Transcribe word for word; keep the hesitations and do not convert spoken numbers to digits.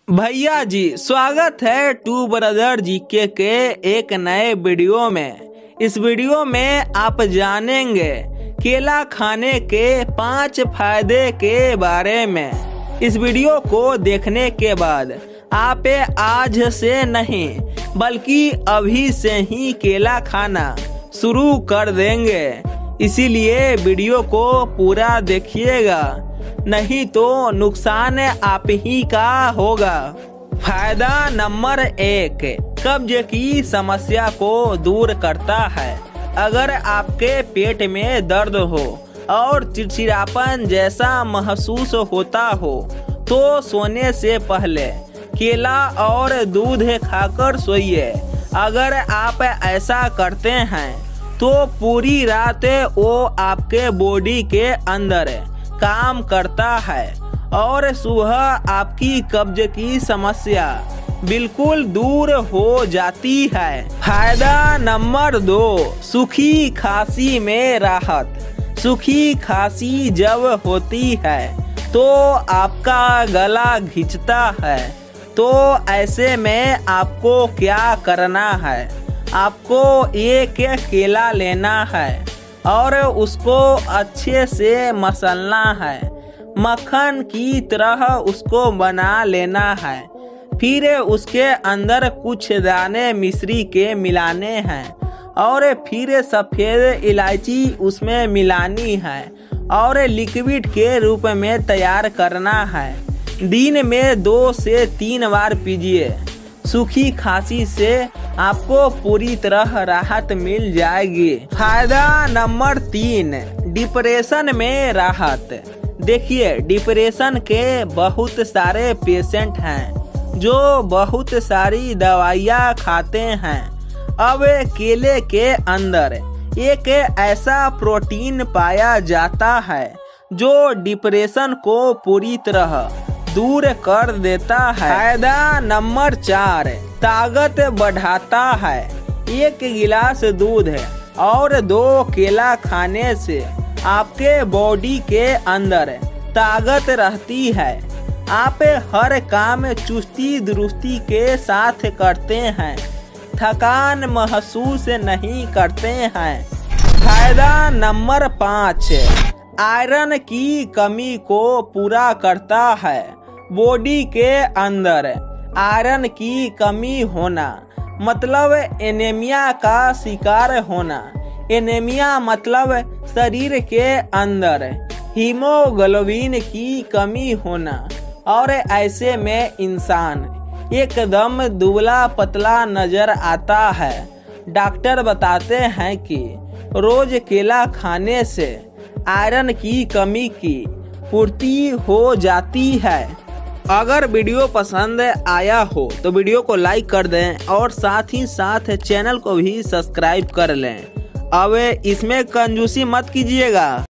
भैया जी, स्वागत है टू ब्रदर जीके के एक नए वीडियो में। इस वीडियो में आप जानेंगे केला खाने के पांच फायदे के बारे में। इस वीडियो को देखने के बाद आप आज से नहीं बल्कि अभी से ही केला खाना शुरू कर देंगे। इसीलिए वीडियो को पूरा देखिएगा, नहीं तो नुकसान आप ही का होगा। फायदा नंबर एक, कब्ज की समस्या को दूर करता है। अगर आपके पेट में दर्द हो और चिड़चिड़ापन जैसा महसूस होता हो तो सोने से पहले केला और दूध खाकर सोइए। अगर आप ऐसा करते हैं तो पूरी रात वो आपके बॉडी के अंदर काम करता है और सुबह आपकी कब्ज की समस्या बिल्कुल दूर हो जाती है। फायदा नंबर दो, सूखी खांसी में राहत। सूखी खांसी जब होती है तो आपका गला घिंचता है, तो ऐसे में आपको क्या करना है? आपको एक केला लेना है और उसको अच्छे से मसलना है, मक्खन की तरह उसको बना लेना है। फिर उसके अंदर कुछ दाने मिश्री के मिलाने हैं और फिर सफ़ेद इलायची उसमें मिलानी है और लिक्विड के रूप में तैयार करना है। दिन में दो से तीन बार पीजिए। सूखी खांसी से आपको पूरी तरह राहत मिल जाएगी। फायदा नंबर तीन, डिप्रेशन में राहत। देखिए, डिप्रेशन के बहुत सारे पेशेंट हैं जो बहुत सारी दवाइयाँ खाते हैं। अब केले के अंदर एक ऐसा प्रोटीन पाया जाता है जो डिप्रेशन को पूरी तरह दूर कर देता है। फायदा नंबर चार, ताकत बढ़ाता है। एक गिलास दूध और दो केला खाने से आपके बॉडी के अंदर ताकत रहती है। आप हर काम चुस्ती दुरुस्ती के साथ करते हैं, थकान महसूस नहीं करते हैं। फायदा नंबर पाँच, आयरन की कमी को पूरा करता है। बॉडी के अंदर आयरन की कमी होना मतलब एनीमिया का शिकार होना। एनीमिया मतलब शरीर के अंदर हीमोग्लोबिन की कमी होना और ऐसे में इंसान एकदम दुबला पतला नजर आता है। डॉक्टर बताते हैं कि रोज केला खाने से आयरन की कमी की पूर्ति हो जाती है। अगर वीडियो पसंद आया हो तो वीडियो को लाइक कर दें और साथ ही साथ चैनल को भी सब्सक्राइब कर लें। अब इसमें कंजूसी मत कीजिएगा।